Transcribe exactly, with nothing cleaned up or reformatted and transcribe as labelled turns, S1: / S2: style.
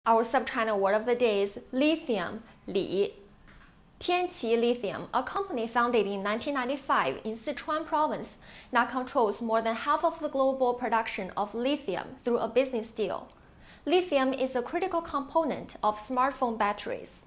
S1: Our SupChina word of the day is lithium, li. Tianqi Lithium, a company founded in nineteen ninety-five in Sichuan province, now controls more than half of the global production of lithium through a business deal. Lithium is a critical component of smartphone batteries.